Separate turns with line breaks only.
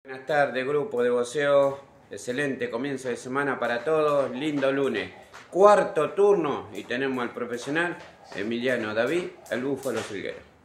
Buenas tardes, grupo de boxeo. Excelente comienzo de semana para todos. Lindo lunes. Cuarto turno y tenemos al profesional Emiliano David, el Búfalo Silguero.